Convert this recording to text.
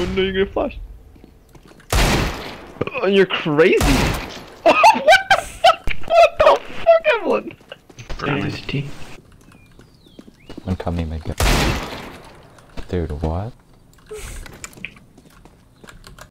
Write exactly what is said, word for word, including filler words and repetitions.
Oh no, you're gonna flash. Oh, you're crazy. Oh, what the fuck? What the fuck, Evelyn? Really? I'm coming, my god. Dude, what?